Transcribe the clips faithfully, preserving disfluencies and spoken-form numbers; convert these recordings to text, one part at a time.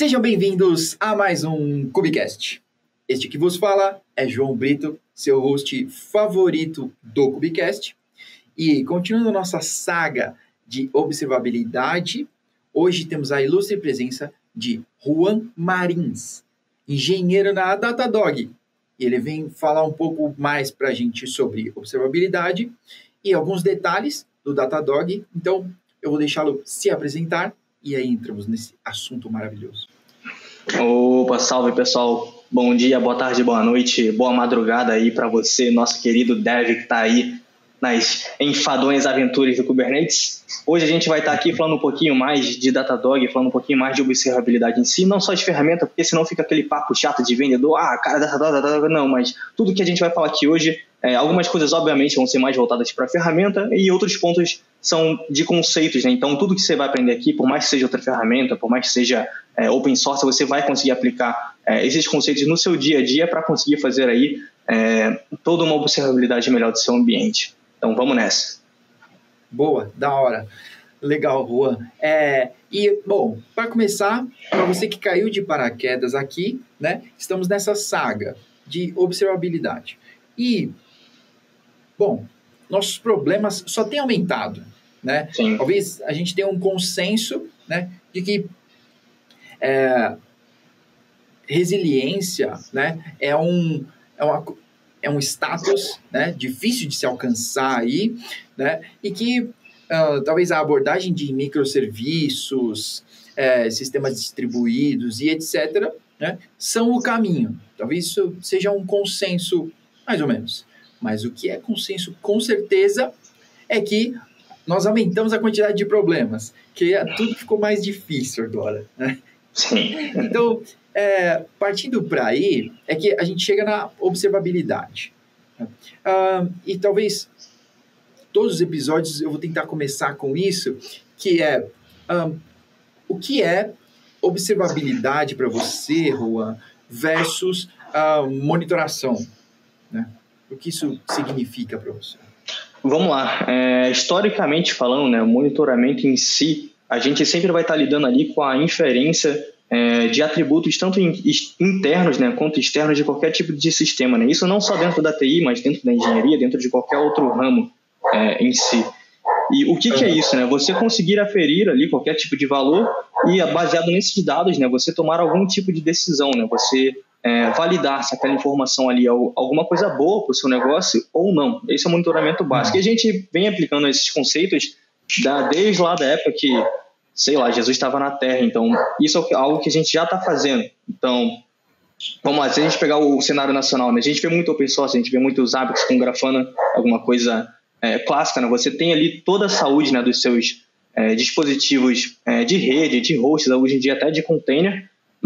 Sejam bem-vindos a mais um Cubicast. Este que vos fala é João Brito, seu host favorito do Cubicast. E continuando nossa saga de observabilidade, hoje temos a ilustre presença de Juan Marins, engenheiro na Datadog. Ele vem falar um pouco mais para a gente sobre observabilidade e alguns detalhes do Datadog. Então, eu vou deixá-lo se apresentar e aí entramos nesse assunto maravilhoso. Opa, salve pessoal, bom dia, boa tarde, boa noite, boa madrugada aí para você, nosso querido Dev que está aí nas enfadonhas aventuras do Kubernetes. Hoje a gente vai estar aqui falando um pouquinho mais de Datadog, falando um pouquinho mais de observabilidade em si, não só de ferramenta, porque senão fica aquele papo chato de vendedor, ah, cara, Datadog, Datadog, não, mas tudo que a gente vai falar aqui hoje, é, algumas coisas obviamente vão ser mais voltadas para a ferramenta e outros pontos são de conceitos, né? Então tudo que você vai aprender aqui, por mais que seja outra ferramenta, por mais que seja é, open source, você vai conseguir aplicar é, esses conceitos no seu dia a dia para conseguir fazer aí é, toda uma observabilidade melhor do seu ambiente. Então, vamos nessa. Boa, da hora. Legal, Juan. É, e, bom, para começar, para você que caiu de paraquedas aqui, né, estamos nessa saga de observabilidade. E, bom, nossos problemas só têm aumentado, né? Sim. Talvez a gente tenha um consenso, né, de que é, resiliência, né, é um... É uma, é um status, né, difícil de se alcançar aí, né, e que uh, talvez a abordagem de microserviços, é, sistemas distribuídos e etcétera, né, são o caminho. Talvez isso seja um consenso, mais ou menos. Mas o que é consenso, com certeza, é que nós aumentamos a quantidade de problemas, que tudo ficou mais difícil agora, né? Sim. Então, é, partindo para aí, é que a gente chega na observabilidade. Ah, e talvez todos os episódios eu vou tentar começar com isso, que é ah, o que é observabilidade para você, Juan, versus ah, monitoração, né? O que isso significa para você? Vamos lá. É, historicamente falando, né, o monitoramento em si, a gente sempre vai estar lidando ali com a inferência é, de atributos tanto in, internos, né, quanto externos de qualquer tipo de sistema, né? Isso não só dentro da T I, mas dentro da engenharia, dentro de qualquer outro ramo é, em si. E o que, que é isso, né? Você conseguir aferir ali qualquer tipo de valor e, baseado nesses dados, né, você tomar algum tipo de decisão, né? Você é, validar se aquela informação ali é alguma coisa boa para o seu negócio ou não. Esse é o monitoramento básico. E a gente vem aplicando esses conceitos da, desde lá da época que, sei lá, Jesus estava na Terra. Então, isso é algo que a gente já está fazendo. Então, vamos lá, se a gente pegar o cenário nacional, né? A gente vê muito open source, a gente vê muitos hábitos com Grafana, alguma coisa é, clássica, né? Você tem ali toda a saúde, né, dos seus é, dispositivos é, de rede, de hosts, hoje em dia até de container,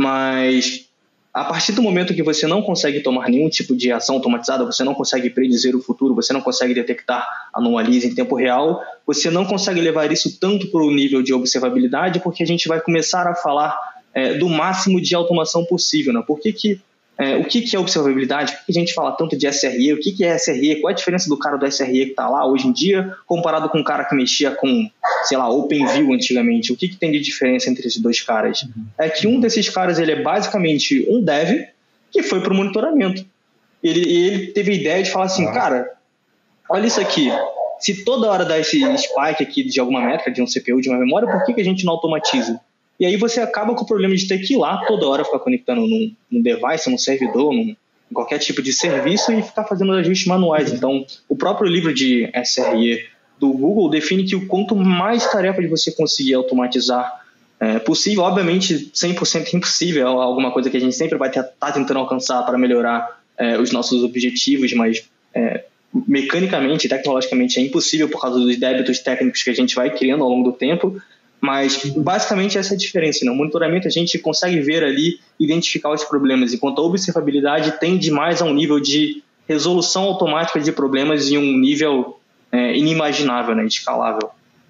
mas a partir do momento que você não consegue tomar nenhum tipo de ação automatizada, você não consegue predizer o futuro, você não consegue detectar anomalias em tempo real, você não consegue levar isso tanto para o nível de observabilidade, porque a gente vai começar a falar é, do máximo de automação possível, né? Por que que, é, o que, que é observabilidade? Por que a gente fala tanto de S R E? O que, que é S R E? Qual é a diferença do cara do S R E que está lá hoje em dia, comparado com o cara que mexia com, sei lá, OpenView antigamente? O que, que tem de diferença entre esses dois caras? Uhum. É que um desses caras ele é basicamente um dev que foi para o monitoramento. Ele, ele teve a ideia de falar assim, ah. cara, olha isso aqui, se toda hora dá esse spike aqui de alguma métrica, de um C P U, de uma memória, por que, que a gente não automatiza? E aí você acaba com o problema de ter que ir lá toda hora ficar conectando num, num device, num servidor, num, em qualquer tipo de serviço e ficar fazendo ajustes manuais. Então, o próprio livro de S R E do Google define que o quanto mais tarefa de você conseguir automatizar é possível, obviamente cem por cento impossível, é alguma coisa que a gente sempre vai estar tá tentando alcançar para melhorar é, os nossos objetivos, mas é, mecanicamente, tecnologicamente é impossível por causa dos débitos técnicos que a gente vai criando ao longo do tempo. Mas, basicamente, essa é a diferença. No monitoramento, a gente consegue ver ali, identificar os problemas, enquanto a observabilidade tende mais a um nível de resolução automática de problemas em um nível é, inimaginável, né, escalável.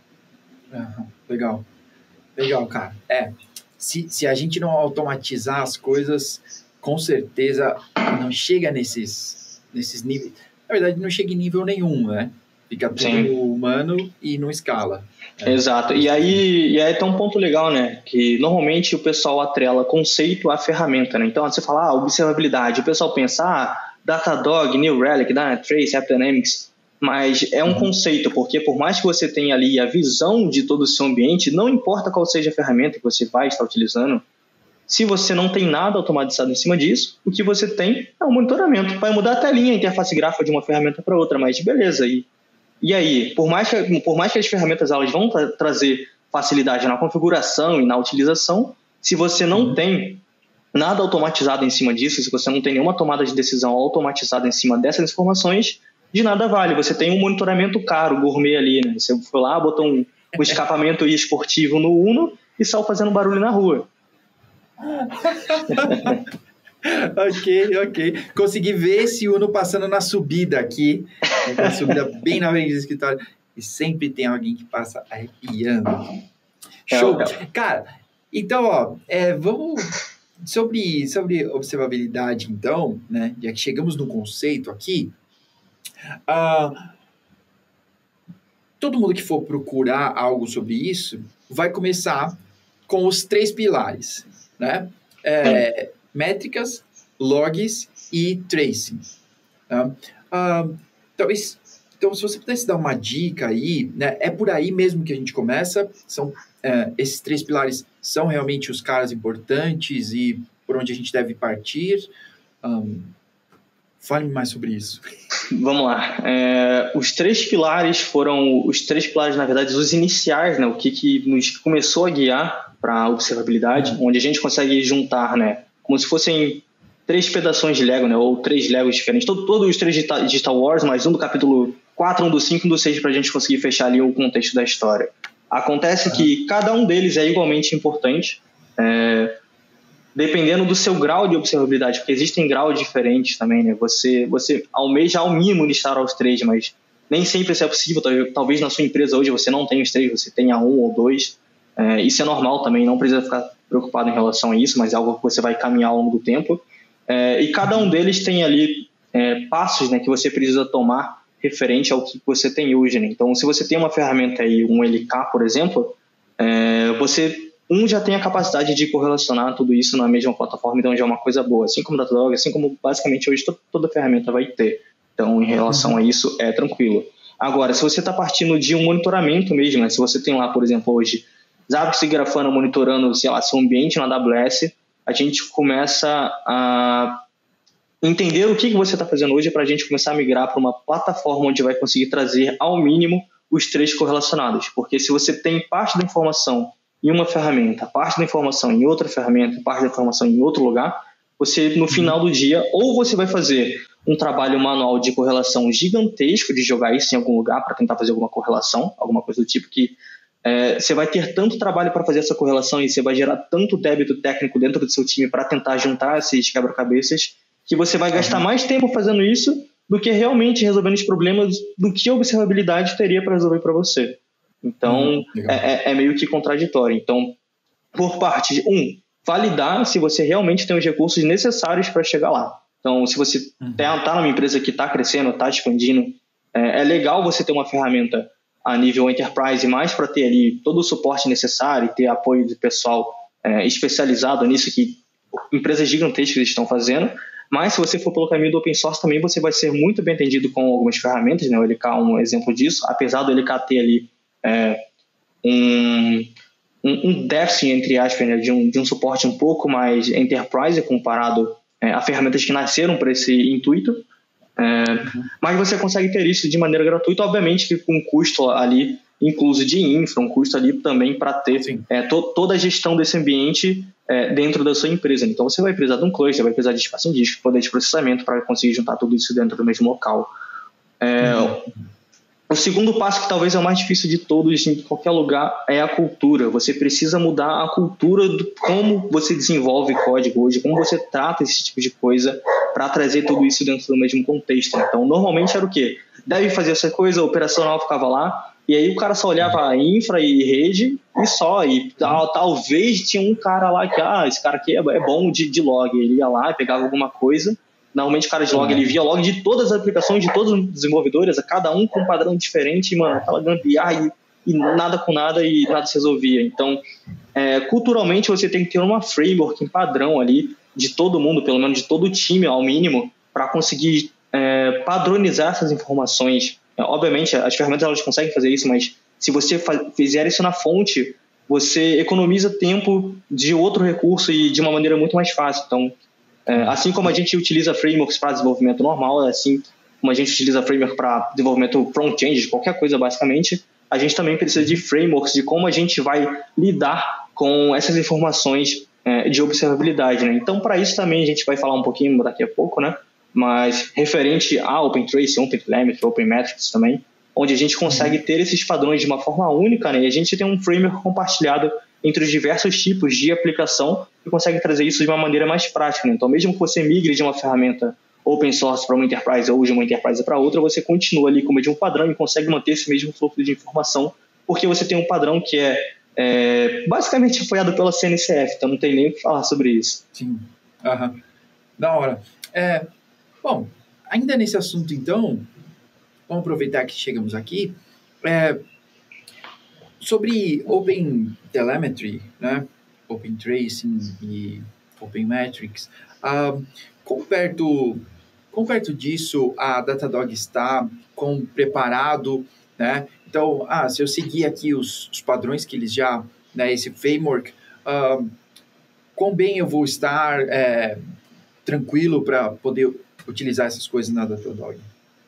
Uhum, legal. Legal, cara. É, se, se a gente não automatizar as coisas, com certeza não chega nesses, nesses níveis. Na verdade, não chega em nível nenhum, né? Fica tudo Sim. humano e não escala. É. Exato. E aí, e aí tem um ponto legal, né? Que normalmente o pessoal atrela conceito à ferramenta, né? Então, você fala, ah, observabilidade. O pessoal pensa, ah, Datadog, New Relic, Dynatrace, AppDynamics. Mas é um uhum. conceito, porque por mais que você tenha ali a visão de todo o seu ambiente, não importa qual seja a ferramenta que você vai estar utilizando, se você não tem nada automatizado em cima disso, o que você tem é um monitoramento. Vai mudar até a linha, a interface gráfica de uma ferramenta para outra, mas beleza. E, e aí, por mais, que, por mais que as ferramentas elas vão tra- trazer facilidade na configuração e na utilização, se você não uhum. tem nada automatizado em cima disso, se você não tem nenhuma tomada de decisão automatizada em cima dessas informações, de nada vale. Você tem um monitoramento caro, gourmet ali, né? Você foi lá, botou um, um escapamento esportivo no Uno e saiu fazendo barulho na rua. ok, ok. Consegui ver esse Uno passando na subida aqui. Na subida bem na frente do escritório. E sempre tem alguém que passa arrepiando. Show! Cara, então, ó, é, vamos... Sobre, sobre observabilidade, então, né? Já que chegamos no conceito aqui, Uh, todo mundo que for procurar algo sobre isso vai começar com os três pilares, né? É, métricas, logs e tracing. Tá? Uh, talvez, então, se você pudesse dar uma dica aí, né, é por aí mesmo que a gente começa. São, é, esses três pilares são realmente os caras importantes e por onde a gente deve partir. Um, Fale mais sobre isso. Vamos lá. É, os três pilares foram, os três pilares, na verdade, os iniciais, né? O que, que nos começou a guiar para a observabilidade, uhum. onde a gente consegue juntar, né? Como se fossem três pedaços de Lego, né? Ou três Legos diferentes. Todo, todos os três de Star Wars, mas um do capítulo quatro, um do cinco, um do seis, para a gente conseguir fechar ali o contexto da história. Acontece uhum. que cada um deles é igualmente importante, é, dependendo do seu grau de observabilidade, porque existem graus diferentes também, né? Você, você almeja ao mínimo listar aos três, mas nem sempre isso é possível. Talvez na sua empresa hoje você não tenha os três, você tenha um ou dois. É, isso é normal também, não precisa ficar preocupado em relação a isso, mas é algo que você vai caminhar ao longo do tempo. É, e cada um deles tem ali é, passos, né, que você precisa tomar referente ao que você tem hoje, né? Então, se você tem uma ferramenta aí, um L K, por exemplo, é, você... Um já tem a capacidade de correlacionar tudo isso na mesma plataforma, então já é uma coisa boa. Assim como o Datadog, assim como basicamente hoje toda, toda ferramenta vai ter. Então, em relação uhum. a isso, é tranquilo. Agora, se você está partindo de um monitoramento mesmo, né? Se você tem lá, por exemplo, hoje, Zabbix e Grafana monitorando, sei lá, seu ambiente na A W S, a gente começa a entender o que, que você está fazendo hoje para a gente começar a migrar para uma plataforma onde vai conseguir trazer ao mínimo os três correlacionados. Porque se você tem parte da informação em uma ferramenta, parte da informação em outra ferramenta, parte da informação em outro lugar, você, no final do dia, ou você vai fazer um trabalho manual de correlação gigantesco, de jogar isso em algum lugar para tentar fazer alguma correlação, alguma coisa do tipo que é, você vai ter tanto trabalho para fazer essa correlação e você vai gerar tanto débito técnico dentro do seu time para tentar juntar esses quebra-cabeças, que você vai gastar mais tempo fazendo isso do que realmente resolvendo os problemas do que a observabilidade teria para resolver para você. Então, hum, é, é meio que contraditório. Então, por parte de, um, validar se você realmente tem os recursos necessários para chegar lá. Então, se você está uhum. numa empresa que está crescendo, está expandindo, é, é legal você ter uma ferramenta a nível enterprise mais para ter ali todo o suporte necessário e ter apoio do pessoal é, especializado nisso que empresas gigantescas estão fazendo. Mas se você for pelo caminho do open source também, você vai ser muito bem atendido com algumas ferramentas, né? O L K é um exemplo disso, apesar do L K ter ali É, um, um déficit, entre aspas, né, de, um, de um suporte um pouco mais enterprise comparado é, a ferramentas que nasceram para esse intuito, é, uhum. mas você consegue ter isso de maneira gratuita, obviamente que com um custo ali incluso de infra, um custo ali também para ter é, to, toda a gestão desse ambiente é, dentro da sua empresa. Então você vai precisar de um cluster, vai precisar de espaço em disco, poder de processamento para conseguir juntar tudo isso dentro do mesmo local. É, uhum. O segundo passo, que talvez é o mais difícil de todos em qualquer lugar, é a cultura. Você precisa mudar a cultura do como você desenvolve código hoje, como você trata esse tipo de coisa para trazer tudo isso dentro do mesmo contexto. Então, normalmente era o quê? Deve fazer essa coisa, o operacional ficava lá, e aí o cara só olhava a infra e rede e só. E tal, talvez tinha um cara lá que, ah, esse cara aqui é bom de, de log. Ele ia lá e pegava alguma coisa. Normalmente o cara de log, ele via log de todas as aplicações, de todos os desenvolvedores, cada um com um padrão diferente, mano, aquela gambiarra, e e nada com nada e nada se resolvia. Então, é, culturalmente, você tem que ter uma framework, um padrão ali de todo mundo, pelo menos de todo o time, ao mínimo, para conseguir é, padronizar essas informações. É, obviamente, as ferramentas elas conseguem fazer isso, mas se você fizer isso na fonte, você economiza tempo de outro recurso e de uma maneira muito mais fácil. Então, é, assim como a gente utiliza frameworks para desenvolvimento normal, assim como a gente utiliza framework para desenvolvimento front-end, de qualquer coisa basicamente, a gente também precisa de frameworks de como a gente vai lidar com essas informações é, de observabilidade, né? Então, para isso também a gente vai falar um pouquinho daqui a pouco, né? Mas referente a OpenTrace, OpenTelemetry, OpenMetrics também, onde a gente consegue ter esses padrões de uma forma única, né? E a gente tem um framework compartilhado entre os diversos tipos de aplicação e consegue trazer isso de uma maneira mais prática, né? Então, mesmo que você migre de uma ferramenta open source para uma enterprise ou de uma enterprise para outra, você continua ali como de um padrão e consegue manter esse mesmo fluxo de informação, porque você tem um padrão que é, é basicamente apoiado pela C N C F, então não tem nem o que falar sobre isso. Sim, uhum. Da hora. É, bom, ainda nesse assunto então, vamos aproveitar que chegamos aqui, é, sobre OpenTelemetry, né, OpenTracing e OpenMetrics, uh, quão perto... Quão perto disso a Datadog está, com preparado, né? Então, ah, se eu seguir aqui os, os padrões que eles já, né, esse framework, uh, quão bem eu vou estar é, tranquilo para poder utilizar essas coisas na Datadog?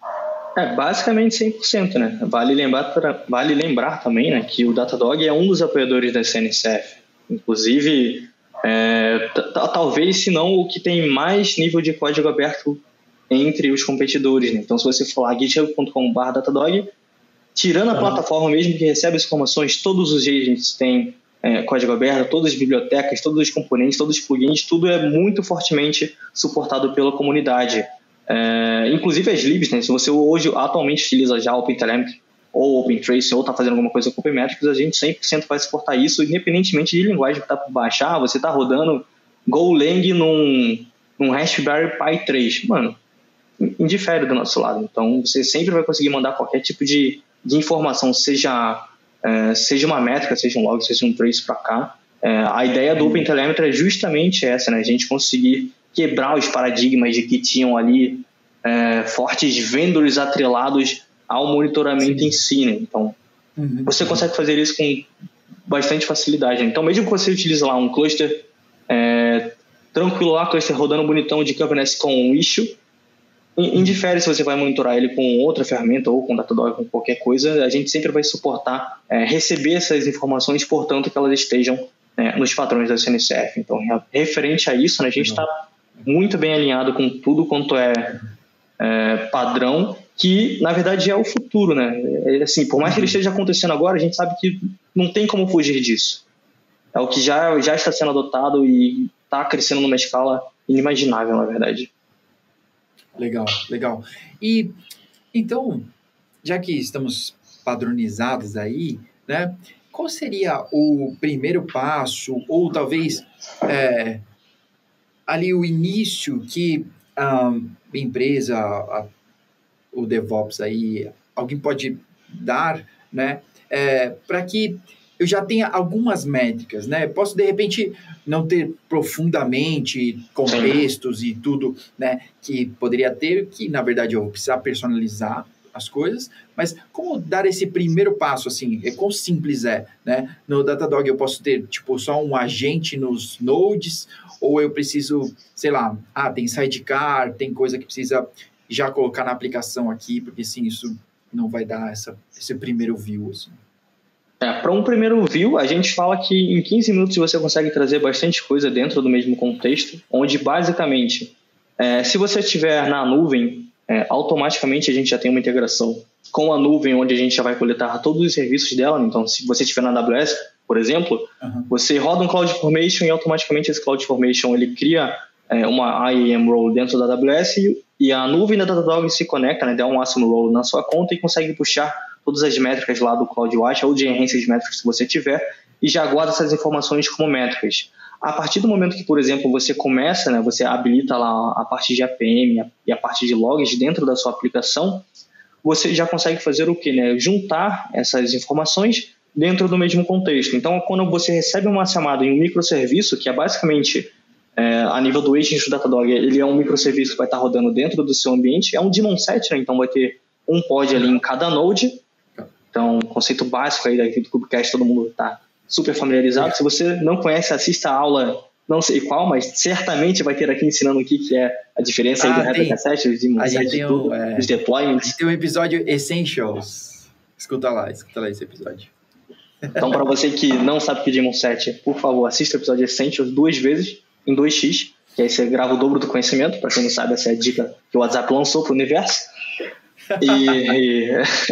É, basicamente cem por cento, né? Vale lembrar, vale lembrar também, né, que o Datadog é um dos apoiadores da C N C F. Inclusive, é, talvez, se não, o que tem mais nível de código aberto entre os competidores, né? Então, se você for lá github ponto com barra datadog, tirando a uhum. plataforma mesmo que recebe as informações, todos os agents têm é, código aberto, todas as bibliotecas, todos os componentes, todos os plugins, tudo é muito fortemente suportado pela comunidade. É, inclusive as libs, né? Se você hoje atualmente utiliza já OpenTelemetry ou OpenTrace ou está fazendo alguma coisa com OpenMetrics, a gente cem por cento vai suportar isso, independentemente de linguagem que está por baixar. Você está rodando Golang num, num Raspberry Pi três, mano, indifere do nosso lado. Então, você sempre vai conseguir mandar qualquer tipo de, de informação, seja, é, seja uma métrica, seja um log, seja um trace para cá. É, a ideia do OpenTelemetry é justamente essa, né? A gente conseguir quebrar os paradigmas de que tinham ali é, fortes vendors atrelados ao monitoramento Sim. em si, né? Então, uhum. você consegue fazer isso com bastante facilidade, né? Então, mesmo que você utilize lá um cluster é, tranquilo lá, cluster rodando bonitão de Kubernetes com um issue, indifere se você vai monitorar ele com outra ferramenta ou com Datadog, com qualquer coisa, a gente sempre vai suportar é, receber essas informações, portanto que elas estejam é, nos padrões da C N C F. Então, referente a isso, né, a gente está muito bem alinhado com tudo quanto é, é padrão, que na verdade é o futuro, né? É, assim, por mais que ele esteja acontecendo agora, a gente sabe que não tem como fugir disso. É o que já, já está sendo adotado e está crescendo numa escala inimaginável, na verdade. Legal, legal. E, então, já que estamos padronizados aí, né, qual seria o primeiro passo, ou talvez é, ali o início que a empresa, a, o DevOps aí, alguém pode dar, né, é, para que eu já tenha algumas métricas, né? Posso, de repente, não ter profundamente contextos e tudo, né, que poderia ter, que, na verdade, eu vou precisar personalizar as coisas, mas como dar esse primeiro passo, assim, é quão simples é, né? No Datadog eu posso ter, tipo, só um agente nos nodes, ou eu preciso, sei lá, ah, tem sidecar, tem coisa que precisa já colocar na aplicação aqui, porque, sim, isso não vai dar essa, esse primeiro view, assim. É, para um primeiro view, a gente fala que em quinze minutos você consegue trazer bastante coisa dentro do mesmo contexto, onde basicamente, é, se você estiver na nuvem, é, automaticamente a gente já tem uma integração com a nuvem, onde a gente já vai coletar todos os serviços dela. Então, se você estiver na A W S, por exemplo, uhum. você roda um CloudFormation e automaticamente esse CloudFormation ele cria é, uma I A M role dentro da A W S e, e a nuvem da Datadog se conecta, né, dá um awesome role na sua conta e consegue puxar todas as métricas lá do CloudWatch ou de Enhanced Metrics que você tiver e já guarda essas informações como métricas. A partir do momento que, por exemplo, você começa, né, você habilita lá a parte de A P M e a parte de logs dentro da sua aplicação, você já consegue fazer o quê? Né? Juntar essas informações dentro do mesmo contexto. Então, quando você recebe uma chamada em um microserviço, que é basicamente, é, a nível do agent do Datadog, ele é um microserviço que vai estar rodando dentro do seu ambiente, é um daemon set, né? Então vai ter um pod ali em cada node. Então, conceito básico aí daqui do KubeCast, todo mundo está super familiarizado. Se você não conhece, assista a aula, não sei qual, mas certamente vai ter aqui ensinando o que, que é a diferença ah, aí do Replica set, os daemon set, um, é, os deployments. A gente tem um episódio Essentials. Escuta lá, escuta lá esse episódio. Então, para você que não sabe o que é daemon set, por favor, assista o episódio Essentials duas vezes, em dois x, que aí você grava o dobro do conhecimento. Para quem não sabe, essa é a dica que o WhatsApp lançou para o universo. E,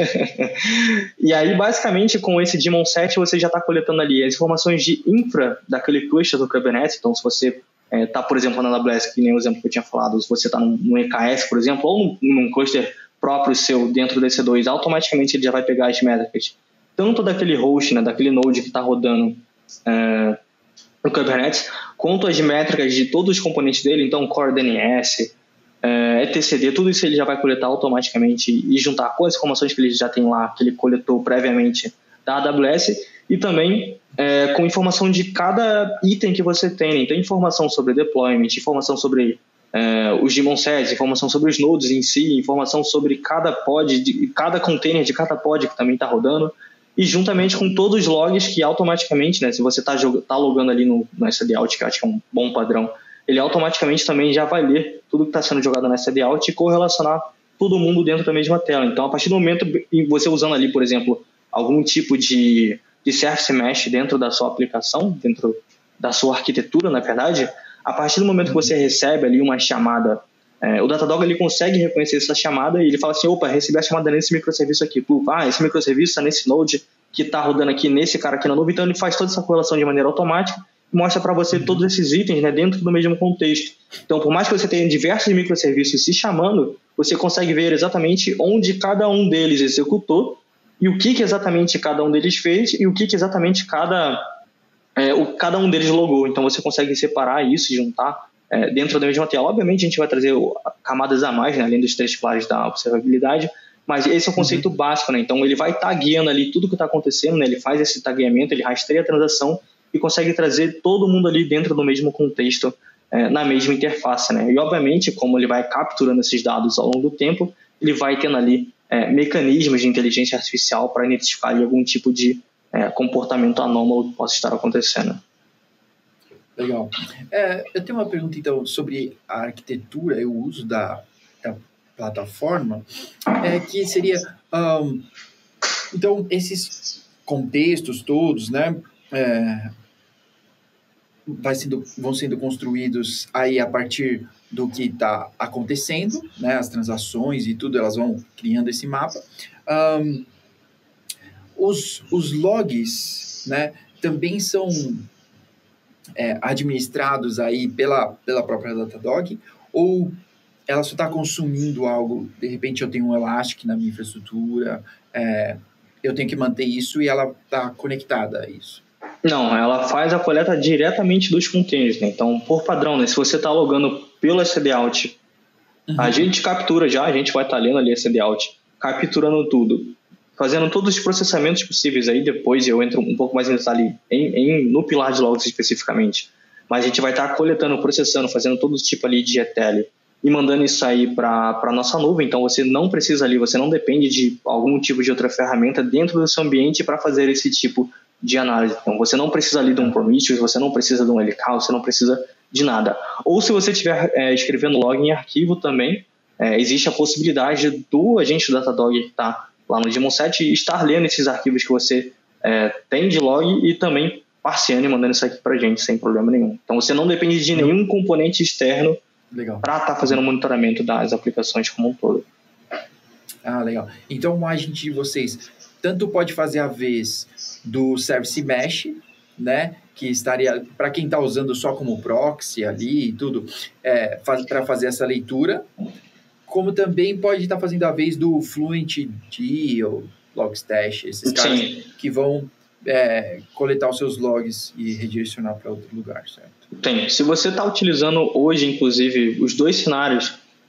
e aí, basicamente, com esse daemon set, você já está coletando ali as informações de infra daquele cluster do Kubernetes. Então, se você está, é, por exemplo, na A W S, que nem o exemplo que eu tinha falado, se você está num, num E K S, por exemplo, ou num, num cluster próprio seu dentro do E C dois, automaticamente ele já vai pegar as métricas, tanto daquele host, né, daquele node que está rodando é, no Kubernetes, quanto as métricas de todos os componentes dele, então Core D N S, é, E T C D, tudo isso ele já vai coletar automaticamente e juntar com as informações que ele já tem lá, que ele coletou previamente da A W S, e também é, com informação de cada item que você tem. Então, informação sobre deployment, informação sobre é, os daemon sets, informação sobre os nodes em si, informação sobre cada pod, de, cada container de cada pod que também está rodando, e juntamente com todos os logs que automaticamente, né, se você está tá logando ali no, no S D Out, que eu acho que é um bom padrão, ele automaticamente também já vai ler tudo que está sendo jogado no S D Out e correlacionar todo mundo dentro da mesma tela. Então, a partir do momento que você usando ali, por exemplo, algum tipo de, de service mesh dentro da sua aplicação, dentro da sua arquitetura, na verdade, a partir do momento que você recebe ali uma chamada, é, o Datadog ele consegue reconhecer essa chamada e ele fala assim, opa, recebi a chamada nesse microserviço aqui. Ah, esse microserviço está nesse node que está rodando aqui, nesse cara aqui na nuvem. Então, ele faz toda essa correlação de maneira automática e mostra para você todos esses itens, né, dentro do mesmo contexto. Então, por mais que você tenha diversos microserviços se chamando, você consegue ver exatamente onde cada um deles executou e o que, que exatamente cada um deles fez e o que, que exatamente cada, é, o, cada um deles logou. Então, você consegue separar isso e juntar é, dentro da mesma tela. Obviamente, a gente vai trazer camadas a mais, né, além dos três pilares da observabilidade, mas esse é o conceito uhum. básico, né? Então, ele vai tagueando ali tudo que está acontecendo, né? Ele faz esse tagueamento, ele rastreia a transação e consegue trazer todo mundo ali dentro do mesmo contexto, é, na mesma interface, né? E, obviamente, como ele vai capturando esses dados ao longo do tempo, ele vai tendo ali é, mecanismos de inteligência artificial para identificar ali algum tipo de é, comportamento anômalo que possa estar acontecendo. Legal. É, eu tenho uma pergunta, então, sobre a arquitetura e o uso da, da plataforma, é, que seria... Um, então, esses contextos todos, né, é, vai sendo, vão sendo construídos aí a partir do que está acontecendo, né, as transações e tudo, elas vão criando esse mapa. Um, os, os logs, né, também são é, administrados aí pela, pela própria Datadog, ou ela só está consumindo algo? De repente eu tenho um Elastic na minha infraestrutura, é, eu tenho que manter isso e ela está conectada a isso? Não, ela faz a coleta diretamente dos containers, né? Então, por padrão, né? Se você está logando pelo S D Out, uhum. a gente captura já, a gente vai estar tá lendo ali S D Out, capturando tudo, fazendo todos os processamentos possíveis aí, depois eu entro um pouco mais em detalhe em, em, no pilar de logs especificamente, mas a gente vai estar tá coletando, processando, fazendo todo tipo ali de E T L e mandando isso aí para a nossa nuvem. Então você não precisa ali, você não depende de algum tipo de outra ferramenta dentro do seu ambiente para fazer esse tipo de análise. Então você não precisa ali de um Prometheus, você não precisa de um L K, você não precisa de nada. Ou se você estiver é, escrevendo log em arquivo também, é, existe a possibilidade do agente do Datadog que está lá no daemon set estar lendo esses arquivos que você é, tem de log e também parseando e mandando isso aqui para a gente sem problema nenhum. Então você não depende de nenhum componente externo para estar tá fazendo o monitoramento das aplicações como um todo. Ah, legal. Então o agente de vocês tanto pode fazer a vez do Service Mesh, né, que estaria, para quem está usando só como proxy ali e tudo, é, faz, para fazer essa leitura, como também pode estar tá fazendo a vez do FluentD ou Logstash, esses caras Sim. que vão é, coletar os seus logs e redirecionar para outro lugar, certo? Tem. Se você está utilizando hoje, inclusive, os dois cenários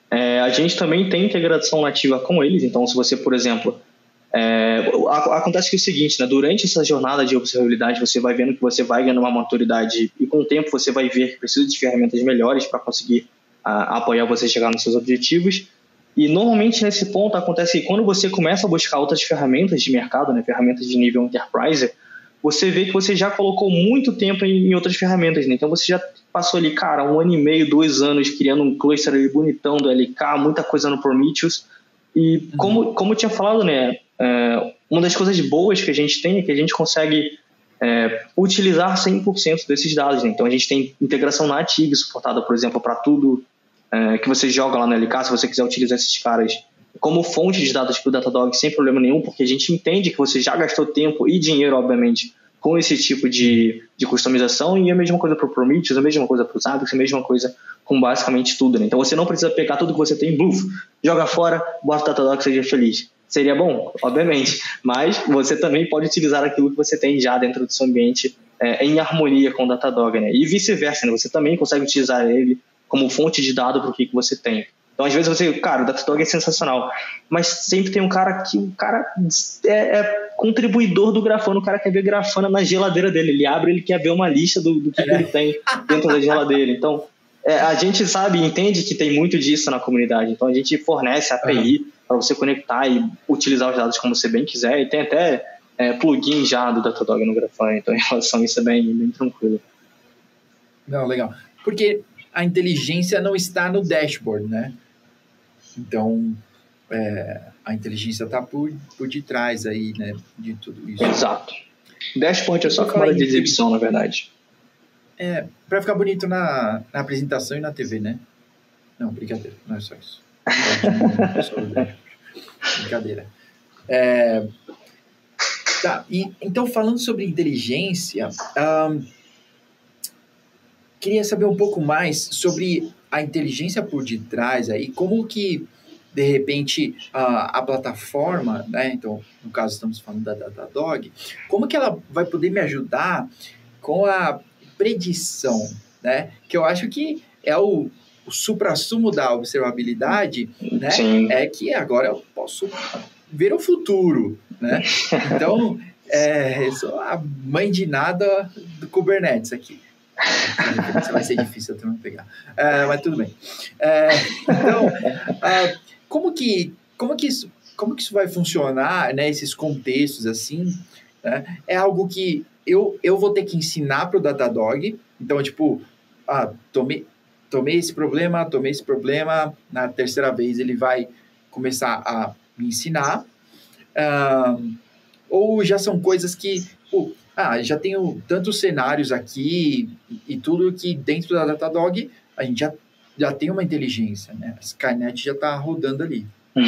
É, a gente também tem integração nativa com eles, então se você, por exemplo, é, acontece que é o seguinte, né, durante essa jornada de observabilidade você vai vendo que você vai ganhando uma maturidade e com o tempo você vai ver que precisa de ferramentas melhores para conseguir a, apoiar você a chegar nos seus objetivos. E normalmente nesse ponto acontece que quando você começa a buscar outras ferramentas de mercado, né, ferramentas de nível enterprise, você vê que você já colocou muito tempo em, em outras ferramentas, né? Então você já passou ali, cara, um ano e meio, dois anos criando um cluster ali bonitão do L K, muita coisa no Prometheus. E uhum. como, como eu tinha falado, né, é, uma das coisas boas que a gente tem é que a gente consegue é, utilizar cem por cento desses dados, né? Então a gente tem integração nativa suportada, por exemplo, para tudo é, que você joga lá no L K, se você quiser utilizar esses caras como fonte de dados para o Datadog sem problema nenhum, porque a gente entende que você já gastou tempo e dinheiro, obviamente, com esse tipo de, de customização, e a mesma coisa para o Prometheus, a mesma coisa para os Zabbix, a mesma coisa com basicamente tudo, né? Então você não precisa pegar tudo que você tem em Bluff, joga fora, bota o Datadog e seja feliz. Seria bom, obviamente, mas você também pode utilizar aquilo que você tem já dentro do seu ambiente é, em harmonia com o Datadog, né? E vice-versa, né? Você também consegue utilizar ele como fonte de dado para o que, que você tem. Então, às vezes você, cara, o Datadog é sensacional, mas sempre tem um cara que o cara é, é contribuidor do Grafana, o cara quer ver Grafana na geladeira dele, ele abre, ele quer ver uma lista do, do que, é. que ele tem dentro da geladeira. Então, é, a gente sabe, entende que tem muito disso na comunidade, então a gente fornece a A P I uhum. para você conectar e utilizar os dados como você bem quiser, e tem até é, plugin já do Datadog no Grafana, então em relação a isso é bem, bem tranquilo. Não, legal, porque a inteligência não está no dashboard, né? Então, é, a inteligência está por, por detrás aí, né, de tudo isso. Exato. Dashboard é só camada de exibição, na verdade. É, para ficar bonito na, na apresentação e na T V, né? Não, brincadeira, não é só isso. Não é só brincadeira. É, tá, e, então, falando sobre inteligência, um, queria saber um pouco mais sobre a inteligência por detrás aí, como que, de repente, a, a plataforma, né, então, no caso estamos falando da Datadog, como que ela vai poder me ajudar com a predição, né, que eu acho que é o, o suprassumo da observabilidade, né, Sim. é que agora eu posso ver o futuro, né, então, é, eu sou a mãe de nada do Kubernetes aqui. Vai ser difícil eu também pegar, uh, mas tudo bem. Uh, então, uh, como que como que isso como que isso vai funcionar, né? Esses contextos assim, né? É algo que eu, eu vou ter que ensinar para o Datadog. Então, tipo, ah, tomei tomei esse problema, tomei esse problema. Na terceira vez ele vai começar a me ensinar. Uh, ou já são coisas que pô, ah, já tenho tantos cenários aqui e, e tudo que dentro da Datadog a gente já, já tem uma inteligência, né? A Skynet já está rodando ali.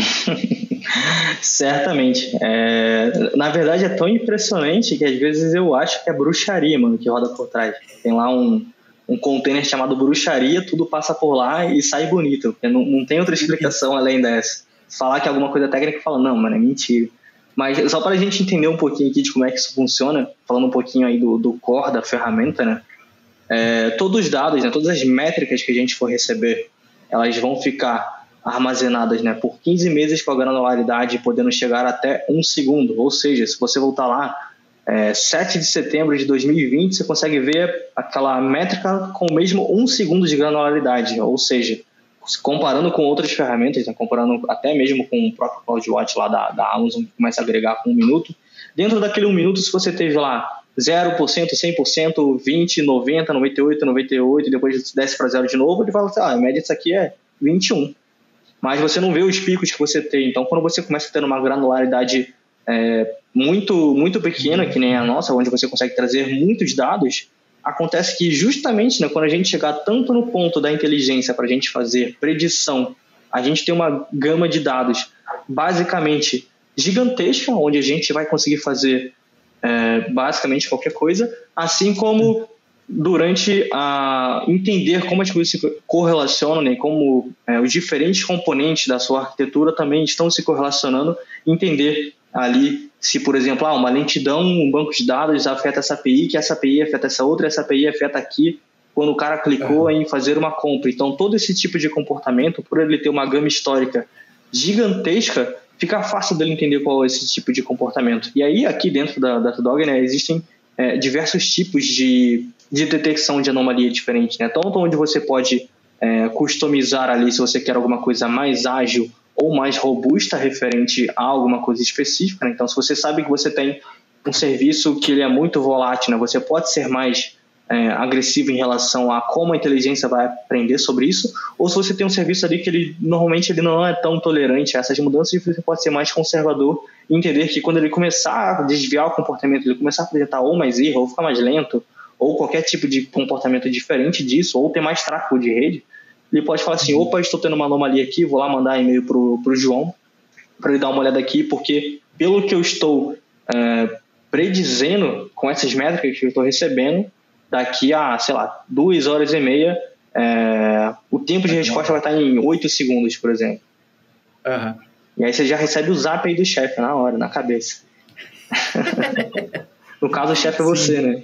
Certamente. É, na verdade é tão impressionante que às vezes eu acho que é bruxaria, mano, que roda por trás. Tem lá um, um container chamado bruxaria, tudo passa por lá e sai bonito. Não, não tem outra explicação além dessa. Falar que é alguma coisa técnica, fala, não, mano, é mentira. Mas só para a gente entender um pouquinho aqui de como é que isso funciona, falando um pouquinho aí do, do core da ferramenta, né? É, todos os dados, né, todas as métricas que a gente for receber, elas vão ficar armazenadas, né, por quinze meses com a granularidade podendo chegar até um segundo. Ou seja, se você voltar lá, é, sete de setembro de dois mil e vinte, você consegue ver aquela métrica com o mesmo um segundo de granularidade. Ou seja, comparando com outras ferramentas, né, comparando até mesmo com o próprio CloudWatch lá da, da Amazon, que começa a agregar com um minuto, dentro daquele um minuto, se você teve lá zero por cento, cem por cento, vinte, noventa, noventa e oito, noventa e oito, e depois desce para zero de novo, ele fala assim, ah, a média disso aqui é vinte e um. Mas você não vê os picos que você tem. Então, quando você começa a ter uma granularidade é, muito, muito pequena, que nem a nossa, onde você consegue trazer muitos dados, acontece que justamente, né, quando a gente chegar tanto no ponto da inteligência para a gente fazer predição, a gente tem uma gama de dados basicamente gigantesca, onde a gente vai conseguir fazer é, basicamente qualquer coisa, assim como durante a entender como as coisas se correlacionam, né, como é, os diferentes componentes da sua arquitetura também estão se correlacionando, entender ali se, por exemplo, ah, uma lentidão, um banco de dados afeta essa A P I, que essa A P I afeta essa outra, essa A P I afeta aqui quando o cara clicou uhum. em fazer uma compra. Então, todo esse tipo de comportamento, por ele ter uma gama histórica gigantesca, fica fácil dele entender qual é esse tipo de comportamento. E aí, aqui dentro da Datadog, né, existem é, diversos tipos de, de detecção de anomalia diferentes, né? Tanto onde você pode é, customizar ali se você quer alguma coisa mais ágil ou mais robusta referente a alguma coisa específica, né? Então, se você sabe que você tem um serviço que ele é muito volátil, né? Você pode ser mais é, agressivo em relação a como a inteligência vai aprender sobre isso, ou se você tem um serviço ali que ele normalmente ele não é tão tolerante a essas mudanças, você pode ser mais conservador e entender que quando ele começar a desviar o comportamento, ele começar a apresentar ou mais erro, ou ficar mais lento, ou qualquer tipo de comportamento diferente disso, ou ter mais tráfego de rede, ele pode falar assim, opa, estou tendo uma anomalia aqui, vou lá mandar e-mail para o João, para ele dar uma olhada aqui, porque pelo que eu estou é, predizendo com essas métricas que eu estou recebendo, daqui a, sei lá, duas horas e meia, é, o tempo de resposta vai estar em oito segundos, por exemplo. Uhum. E aí você já recebe o zap aí do chefe na hora, na cabeça. No caso, o chefe é você, né?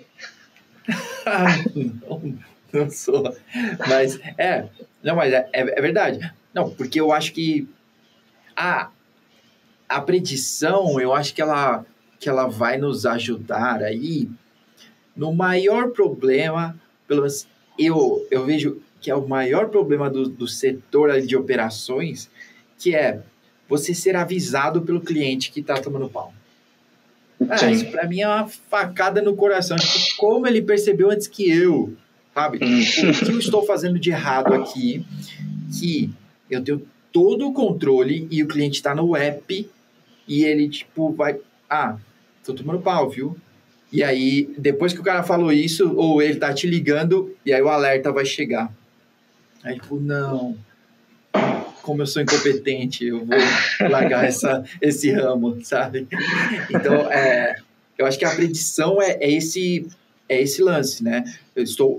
não, não sou. Mas, é, não, mas é, é verdade. Não, porque eu acho que a, a predição, eu acho que ela, que ela vai nos ajudar aí no maior problema, pelo menos eu, eu vejo que é o maior problema do, do setor de operações, que é você ser avisado pelo cliente que está tomando pau. Ah, isso para mim é uma facada no coração. Tipo, como ele percebeu antes que eu, sabe? O que eu estou fazendo de errado aqui, que eu tenho todo o controle e o cliente está no app e ele, tipo, vai... Ah, tô tomando pau, viu? E aí, depois que o cara falou isso, ou ele tá te ligando, e aí o alerta vai chegar. Aí, tipo, não... Como eu sou incompetente, eu vou largar essa, esse ramo, sabe? Então, é, eu acho que a predição é, é, esse, é esse lance, né? Eu estou...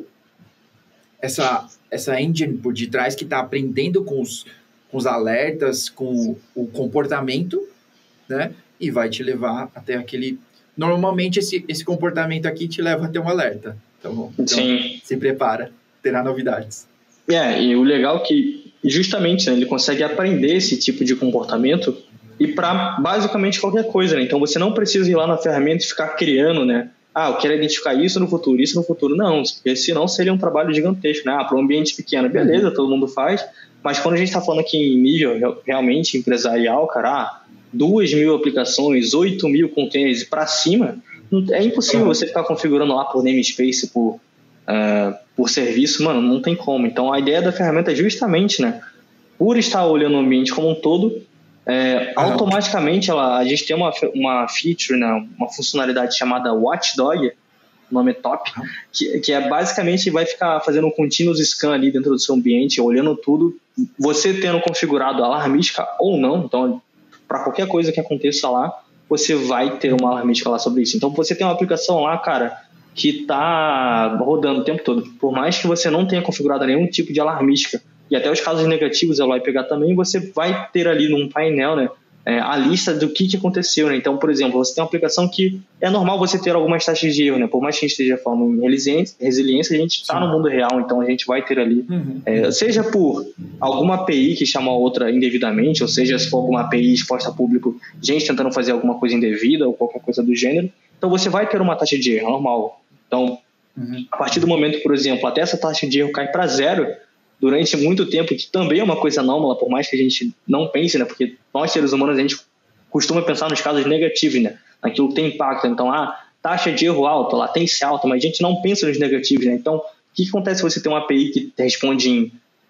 Essa, essa engine por detrás que está aprendendo com os, com os alertas, com o comportamento, né? E vai te levar até aquele... Normalmente, esse, esse comportamento aqui te leva até um alerta. Então, então Sim. Se prepara, terá novidades. É, e o legal é que, justamente, né, ele consegue aprender esse tipo de comportamento e para basicamente qualquer coisa, né? Então, você não precisa ir lá na ferramenta e ficar criando, né? Ah, eu quero identificar isso no futuro, isso no futuro. Não, porque senão seria um trabalho gigantesco, né? Ah, para um ambiente pequeno, beleza, todo mundo faz. Mas quando a gente está falando aqui em nível realmente empresarial, cara, ah, duas mil aplicações, oito mil containers para cima, é impossível você ficar configurando lá por namespace, por, uh, por serviço, mano, não tem como. Então, a ideia da ferramenta é justamente, né, por estar olhando o ambiente como um todo, é, uhum. automaticamente ela, a gente tem uma, uma feature, né, uma funcionalidade chamada Watchdog, o nome é top, uhum. que, que é basicamente vai ficar fazendo um continuous scan ali dentro do seu ambiente, olhando tudo, você tendo configurado alarmística ou não, então para qualquer coisa que aconteça lá, você vai ter uma alarmística lá sobre isso. Então, você tem uma aplicação lá, cara, que está rodando o tempo todo. Por mais que você não tenha configurado nenhum tipo de alarmística, e até os casos negativos ela vai pegar também, você vai ter ali num painel, né, é, a lista do que, que aconteceu, né? Então, por exemplo, você tem uma aplicação que é normal você ter algumas taxas de erro, né? Por mais que a gente esteja falando em resiliência, resiliência a gente está no mundo real, então a gente vai ter ali, uhum. é, seja por alguma A P I que chama a outra indevidamente, ou seja, se for alguma A P I exposta a público, gente tentando fazer alguma coisa indevida ou qualquer coisa do gênero, então você vai ter uma taxa de erro normal. Então, uhum. a partir do momento, por exemplo, até essa taxa de erro cai para zero, durante muito tempo, que também é uma coisa anômala, por mais que a gente não pense, né? Porque nós, seres humanos, a gente costuma pensar nos casos negativos, né? Naquilo que tem impacto. Então, ah, taxa de erro alta, latência alta, mas a gente não pensa nos negativos, né? Então, o que, que acontece se você tem uma A P I que responde em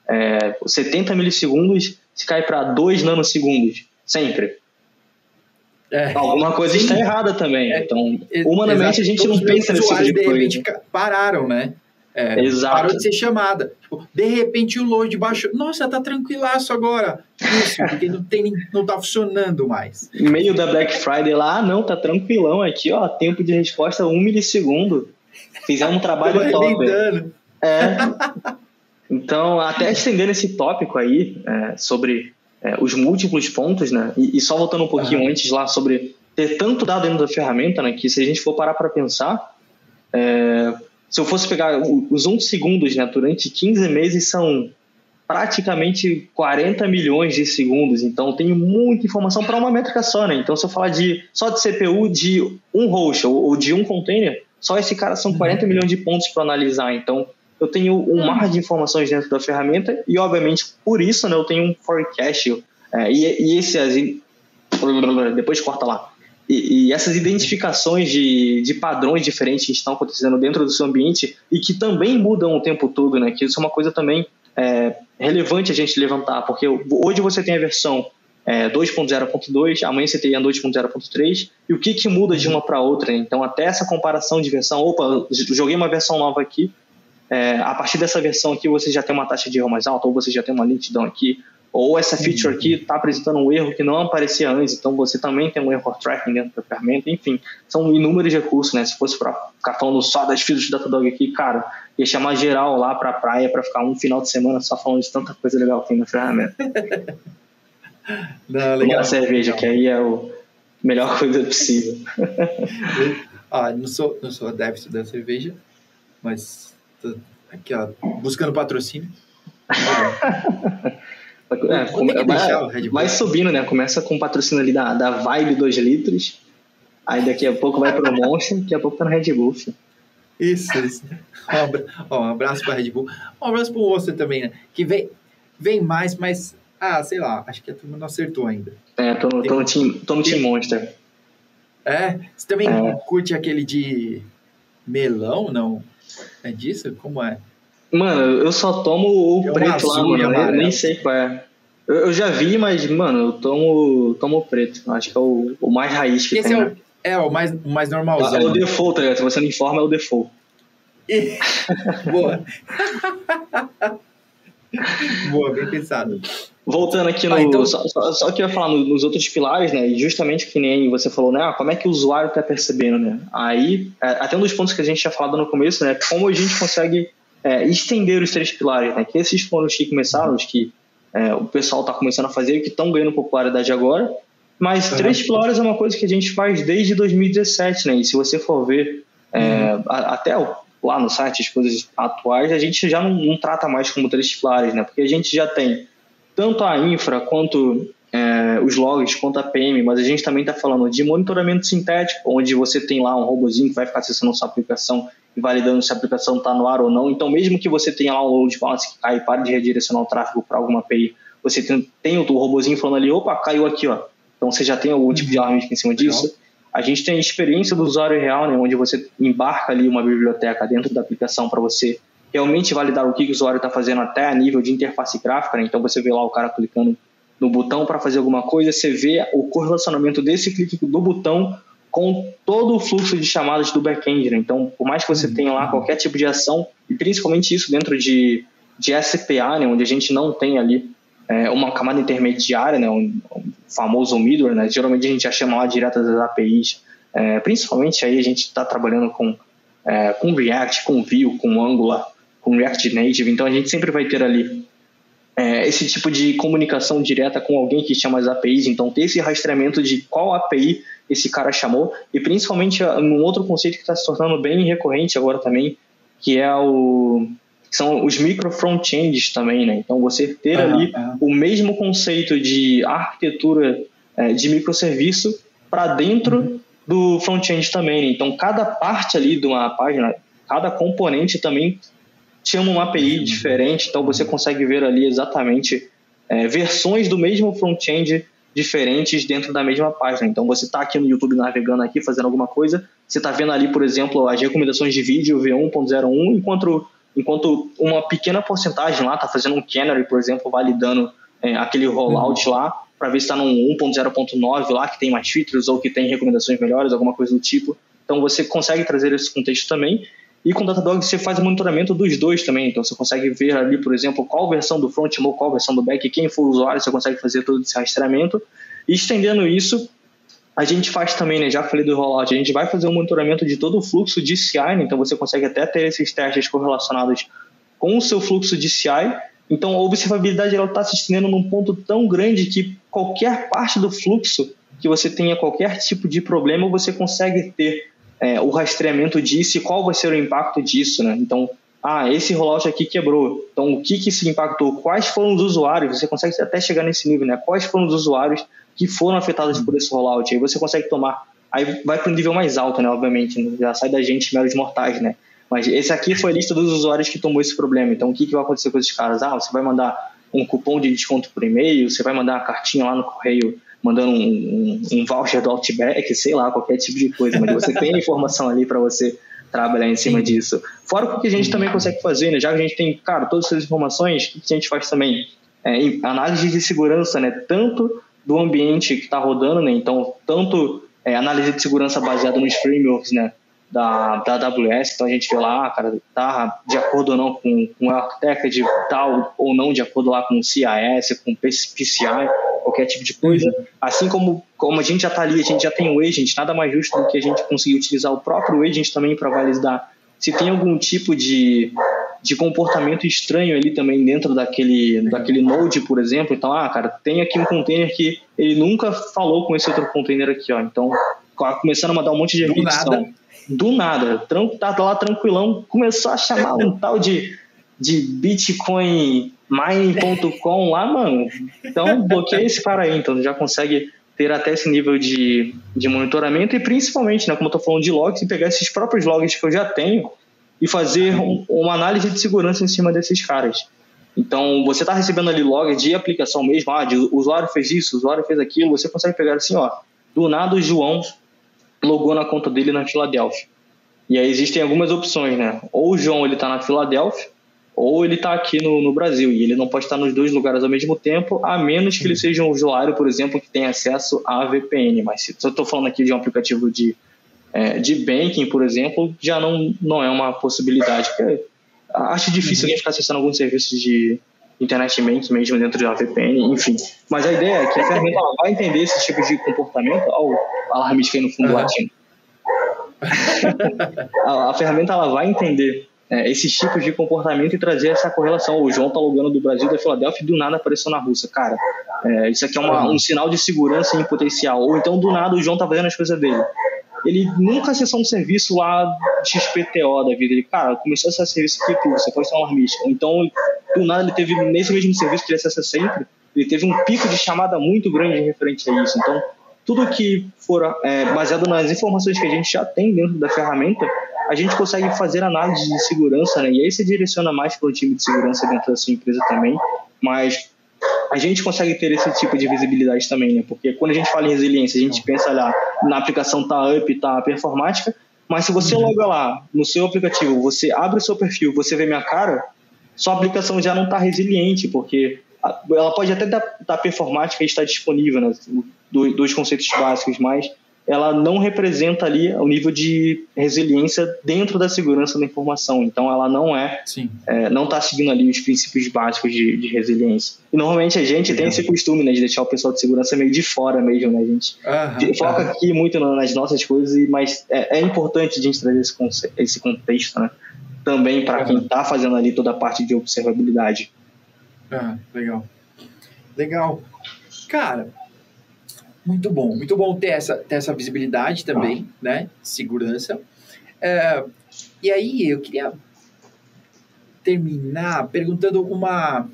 é, setenta milissegundos, se cai para dois nanosegundos? Sempre. É, alguma coisa sim. está errada também. É, então, humanamente, exato. A gente Todos não pensa nesse tipo de coisa. De repente, pararam, né? É, Exato. Parou de ser chamada. Tipo, de repente o load baixou. Nossa, tá tranquilaço agora. Isso, porque não, tem, não tá funcionando mais. No meio da Black Friday lá, ah, não, tá tranquilão aqui, ó. Tempo de resposta um milissegundo. Fizemos um trabalho top. É. Então, até estendendo esse tópico aí, é, sobre é, os múltiplos pontos, né? E, e só voltando um pouquinho uhum. antes lá sobre ter tanto dado dentro da ferramenta, né? Que se a gente for parar para pensar, é, se eu fosse pegar os um segundos, né, durante quinze meses são praticamente quarenta milhões de segundos, então tem muita informação para uma métrica só, né? Então se eu falar de, só de C P U de um host ou, ou de um container, só esse cara são quarenta uhum. milhões de pontos para analisar, então eu tenho um uhum. mar de informações dentro da ferramenta e obviamente por isso, né, eu tenho um forecast é, e, e esse, depois corta lá, e, e essas identificações de, de padrões diferentes que estão acontecendo dentro do seu ambiente e que também mudam o tempo todo, né? Que isso é uma coisa também é, relevante a gente levantar, porque hoje você tem a versão é, dois ponto zero ponto dois, amanhã você tem a dois ponto zero ponto três, e o que, que muda de uma para outra, né? Então até essa comparação de versão, opa, joguei uma versão nova aqui, é, a partir dessa versão aqui você já tem uma taxa de erro mais alta, ou você já tem uma lentidão aqui, ou essa feature aqui está apresentando um erro que não aparecia antes, então você também tem um erro tracking dentro da ferramenta, enfim, são inúmeros recursos, né? Se fosse para ficar falando só das features do Datadog aqui, cara, ia chamar geral lá para a praia para ficar um final de semana só falando de tanta coisa legal que tem na ferramenta. Não, legal. Uma cerveja, que aí é a melhor coisa possível. Ah, não sou, não sou adepto da cerveja, mas tô aqui, ó, buscando patrocínio. É, come, vai, vai subindo, né? Começa com o patrocínio ali da, da Vibe dois litros, aí daqui a pouco vai pro Monster, daqui a pouco tá no Red Bull. Filho. Isso, isso. Um abraço, ó, um abraço pra Red Bull. Um abraço pro Monster também, né? Que vem, vem mais, mas, ah, sei lá, acho que a turma não acertou ainda. É, tô no, tô no, team, tô no team Monster. É? Você também é. curte aquele de melão, não? É disso? Como é? Mano, eu só tomo o é preto lá, mano. Eu nem sei qual é. Eu, eu já vi, mas, mano, eu tomo, tomo o preto. Acho que é o, o mais raiz que Esse tem. É, o, é o mais, o mais normalzão. É o default, tá? Se você não informa, é o default. Boa. Boa, bem pensado. Voltando aqui no... Ah, então... só, só, só que eu ia falar no, nos outros pilares, né? E justamente que nem você falou, né? Ah, como é que o usuário tá percebendo, né? Aí, até um dos pontos que a gente tinha falado no começo, né? Como a gente consegue... É, estender os três pilares, né? Que esses foram os que começaram, os que é, o pessoal está começando a fazer, que estão ganhando popularidade agora, mas uhum. três pilares é uma coisa que a gente faz desde dois mil e dezessete, né? E se você for ver é, uhum. a, até o, lá no site as coisas atuais, a gente já não, não trata mais como três pilares, né? Porque a gente já tem tanto a infra quanto é, os logs, quanto a P M, mas a gente também está falando de monitoramento sintético, onde você tem lá um robozinho que vai ficar acessando a sua aplicação e validando se a aplicação está no ar ou não. Então, mesmo que você tenha lá um load balance que cai e pare de redirecionar o tráfego para alguma A P I, você tem, tem o robozinho falando ali, opa, caiu aqui, ó. Então, você já tem algum tipo de alarme em cima disso. A gente tem a experiência do usuário real, né, onde você embarca ali uma biblioteca dentro da aplicação para você realmente validar o que o usuário está fazendo até a nível de interface gráfica, né? Então, você vê lá o cara clicando no botão para fazer alguma coisa, você vê o correlacionamento desse clique do botão com todo o fluxo de chamadas do back-end, né? Então, por mais que você tenha lá qualquer tipo de ação, e principalmente isso dentro de, de S P A, né? Onde a gente não tem ali é, uma camada intermediária, né? um, um famoso middleware, né? Geralmente a gente já chama lá direto das A P Is, é, principalmente aí a gente está trabalhando com, é, com React, com Vue, com Angular, com React Native, então a gente sempre vai ter ali é, esse tipo de comunicação direta com alguém que chama as A P Is, então ter esse rastreamento de qual A P I esse cara chamou, e principalmente um outro conceito que está se tornando bem recorrente agora também, que é o que são os micro front-ends também, né? Então você ter uhum, ali uhum. o mesmo conceito de arquitetura é, de microserviço para dentro uhum. do front-end também, né? Então cada parte ali de uma página, cada componente também chama uma A P I uhum. diferente, então você consegue ver ali exatamente é, versões do mesmo front-end diferentes dentro da mesma página. Então você está aqui no YouTube navegando aqui, fazendo alguma coisa, você está vendo ali, por exemplo, as recomendações de vídeo V um ponto zero um, enquanto, enquanto uma pequena porcentagem lá está fazendo um canary, por exemplo, validando é, aquele rollout uhum. lá, para ver se está no um ponto zero ponto nove lá, que tem mais features ou que tem recomendações melhores, alguma coisa do tipo. Então você consegue trazer esse contexto também. E com o Datadog você faz o monitoramento dos dois também. Então você consegue ver ali, por exemplo, qual versão do front ou qual versão do back, quem for o usuário, você consegue fazer todo esse rastreamento. E estendendo isso, a gente faz também, né? Já falei do rollout, a gente vai fazer um monitoramento de todo o fluxo de C I, né? Então você consegue até ter esses testes correlacionados com o seu fluxo de C I. Então a observabilidade está se estendendo num ponto tão grande que qualquer parte do fluxo que você tenha qualquer tipo de problema, você consegue ter é, o rastreamento disso e qual vai ser o impacto disso, né? Então, ah, esse rollout aqui quebrou. Então, o que que se impactou? Quais foram os usuários? Você consegue até chegar nesse nível, né? Quais foram os usuários que foram afetados por esse rollout? Aí você consegue tomar... Aí vai para um nível mais alto, né? Obviamente, né? Já sai da gente meros mortais, né? Mas esse aqui foi a lista dos usuários que tomou esse problema. Então, o que que vai acontecer com esses caras? Ah, você vai mandar um cupom de desconto por e-mail, você vai mandar uma cartinha lá no correio mandando um, um, um voucher do Outback, sei lá, qualquer tipo de coisa. Mas você tem a informação ali para você trabalhar em cima disso. Fora o que a gente também consegue fazer, né? Já que a gente tem, cara, todas essas informações, o que a gente faz também? É, análise de segurança, né? Tanto do ambiente que está rodando, né? Então, tanto é, análise de segurança baseada nos frameworks, né? Da, da A W S, então a gente vê lá, cara, tá de acordo ou não com, com a arquitetura, tal ou não de acordo lá com o C I S, com o P C I, qualquer tipo de coisa. Assim como, como a gente já está ali, a gente já tem o agent, nada mais justo do que a gente conseguir utilizar o próprio agent também para validar se tem algum tipo de, de comportamento estranho ali também dentro daquele, daquele node, por exemplo. Então, ah, cara, tem aqui um container que ele nunca falou com esse outro container aqui, ó. Então, começando a mandar um monte de repetição. Do nada, tá lá tranquilão, começou a chamar um tal de, de Bitcoin Mining ponto com lá, mano. Então, bloqueia esse cara aí. Então, já consegue ter até esse nível de, de monitoramento e principalmente, né, como eu tô falando de logs, e pegar esses próprios logs que eu já tenho e fazer um, uma análise de segurança em cima desses caras. Então, você tá recebendo ali log de aplicação mesmo, ah, de, o usuário fez isso, o usuário fez aquilo, você consegue pegar assim, ó, do nada o João logou na conta dele na Filadélfia. E aí existem algumas opções, né? Ou o João ele está na Filadélfia, ou ele está aqui no, no Brasil. E ele não pode estar nos dois lugares ao mesmo tempo, a menos que ele seja um usuário, por exemplo, que tenha acesso à V P N. Mas se eu estou falando aqui de um aplicativo de, é, de banking, por exemplo, já não, não é uma possibilidade. Porque acho difícil alguém ficar acessando alguns serviços de internet banking mesmo dentro de uma V P N, enfim. Mas a ideia é que a ferramenta ela vai entender esse tipo de comportamento. Olha o alarmista aí no fundo latindo. a, a ferramenta ela vai entender é, esses tipos de comportamento e trazer essa correlação. O João tá logando do Brasil, da Filadélfia, e do nada apareceu na Rússia. Cara, é, isso aqui é uma, um sinal de segurança em potencial. Ou então, do nada, o João tá fazendo as coisas dele. Ele nunca acessou um serviço lá X P T O da vida. Ele, cara, começou a acessar serviço aqui, tudo, você pode ser um alarmista. Então, do nada, ele teve, nesse mesmo serviço que ele acessa sempre, ele teve um pico de chamada muito grande referente a isso. Então, tudo que for é, baseado nas informações que a gente já tem dentro da ferramenta, a gente consegue fazer análise de segurança, né? E aí você direciona mais para o time de segurança dentro da sua empresa também, mas a gente consegue ter esse tipo de visibilidade também, né? Porque quando a gente fala em resiliência, a gente pensa lá na aplicação tá up, tá performática, mas se você loga lá no seu aplicativo, você abre o seu perfil, você vê minha cara, sua aplicação já não está resiliente, porque ela pode até estar tá performática e estar disponível, né? Dois conceitos básicos, mas ela não representa ali o nível de resiliência dentro da segurança da informação. Então, ela não é, é não está seguindo ali os princípios básicos de, de resiliência. E, normalmente, a gente tem esse costume, né, de deixar o pessoal de segurança meio de fora mesmo, né? A gente uhum, foca uhum. aqui muito nas nossas coisas, mas é, é importante a gente trazer esse, conce- esse contexto, né? Também para uhum. quem está fazendo ali toda a parte de observabilidade. Ah, legal. Legal. Cara, muito bom. Muito bom ter essa, ter essa visibilidade também, ah. né? Segurança. É, e aí, eu queria terminar perguntando uma,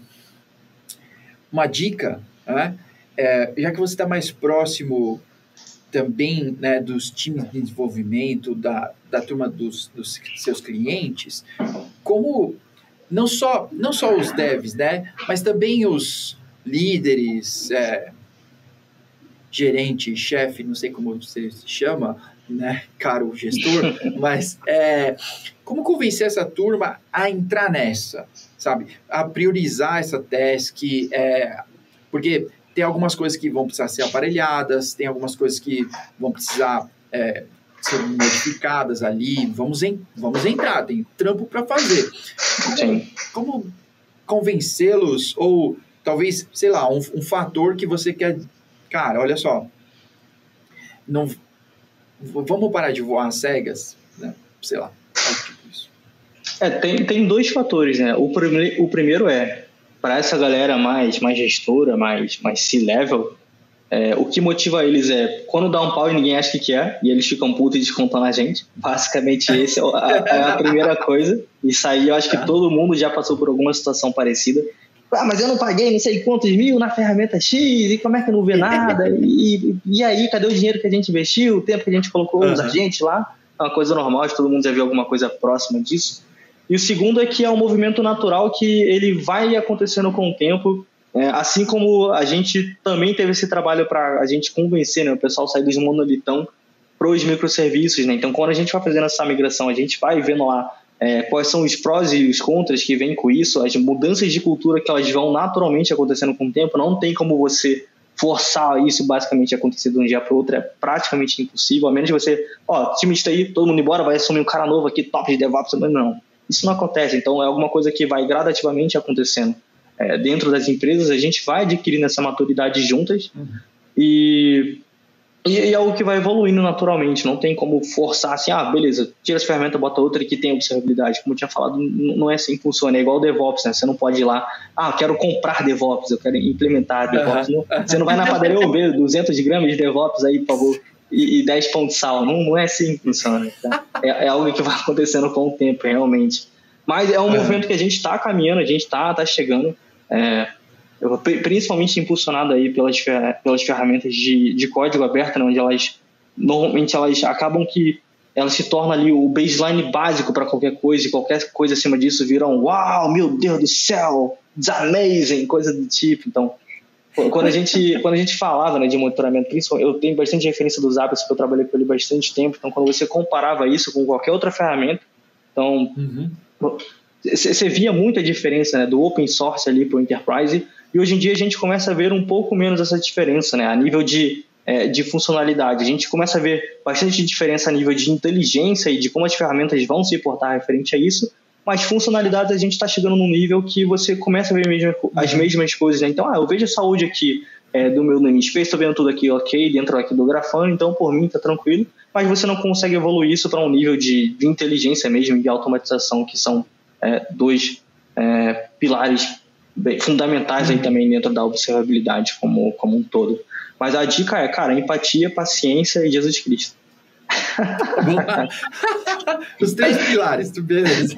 uma dica, né? É, já que você está mais próximo também, né, dos times de desenvolvimento, da, da turma dos, dos seus clientes, como não só, não só os devs, né? Mas também os líderes, é, gerente, chefe, não sei como você se chama, né, caro gestor, mas é, como convencer essa turma a entrar nessa, sabe? A priorizar essa task, é, porque tem algumas coisas que vão precisar ser aparelhadas, tem algumas coisas que vão precisar é, ser modificadas ali, vamos, em, vamos entrar, tem trampo para fazer. Como, como convencê-los, ou talvez, sei lá, um, um fator que você quer... Cara, olha só, não, vamos parar de voar às cegas, né? Sei lá, tipo isso. É, tem, tem dois fatores, né? O, prime, o primeiro é, para essa galera mais, mais gestora, mais, mais C-level, É, o que motiva eles é quando dá um pau e ninguém acha que quer, e eles ficam putos e descontam na gente. Basicamente, esse é a, é a primeira coisa. Isso aí eu acho que todo mundo já passou por alguma situação parecida. Ah, mas eu não paguei não sei quantos mil na ferramenta X, e como é que eu não vê nada? E, e aí, cadê o dinheiro que a gente investiu, o tempo que a gente colocou os agentes lá? É uma coisa normal, todo mundo já viu alguma coisa próxima disso. E o segundo é que é um movimento natural que ele vai acontecendo com o tempo, é, assim como a gente também teve esse trabalho para a gente convencer, né, o pessoal sair dos monolitão para os microserviços, né? Então, quando a gente vai fazendo essa migração, a gente vai vendo lá é, quais são os prós e os contras que vêm com isso, as mudanças de cultura que elas vão naturalmente acontecendo com o tempo, não tem como você forçar isso basicamente a acontecer de um dia para o outro, é praticamente impossível, a menos que você, ó, time está aí, todo mundo embora, vai assumir um cara novo aqui, top de DevOps, mas não, isso não acontece, então é alguma coisa que vai gradativamente acontecendo. É, dentro das empresas, a gente vai adquirindo essa maturidade juntas uhum. e, e é algo que vai evoluindo naturalmente, não tem como forçar assim, ah, beleza, tira essa ferramenta, bota outra que tem observabilidade, como eu tinha falado, não é assim que funciona, é igual o DevOps, né? Você não pode ir lá, ah, eu quero comprar DevOps, eu quero implementar DevOps, uhum. não, você não vai na padaria, ô, oh, duzentos gramas de DevOps aí, por favor, e, e dez pão de sal, não, não é assim que funciona, tá? é, é algo que vai acontecendo com o tempo, realmente. Mas é um uhum. movimento que a gente está caminhando, a gente está tá chegando, é, principalmente impulsionado aí pelas, pelas ferramentas de, de código aberto, né, onde elas normalmente elas acabam que elas se tornam ali o baseline básico para qualquer coisa, e qualquer coisa acima disso vira um uau, meu Deus do céu, it's amazing, coisa do tipo. Então, quando a gente, quando a gente falava, né, de monitoramento, eu tenho bastante referência dos Zapier, porque eu trabalhei com ele bastante tempo, então quando você comparava isso com qualquer outra ferramenta, então uhum. você via muita diferença, né, do open source ali para o enterprise, e hoje em dia a gente começa a ver um pouco menos essa diferença, né, a nível de, é, de funcionalidade. A gente começa a ver bastante diferença a nível de inteligência e de como as ferramentas vão se portar referente a isso, mas funcionalidades a gente está chegando num nível que você começa a ver mesmo, as mesmas coisas, né? Então, ah, eu vejo a saúde aqui é, do meu namespace, estou vendo tudo aqui ok, dentro aqui do Grafana, então por mim está tranquilo, mas você não consegue evoluir isso para um nível de, de inteligência mesmo e de automatização, que são é, dois é, pilares bem fundamentais aí também dentro da observabilidade como, como um todo. Mas a dica é, cara, empatia, paciência e Jesus Cristo. Os três pilares, beleza.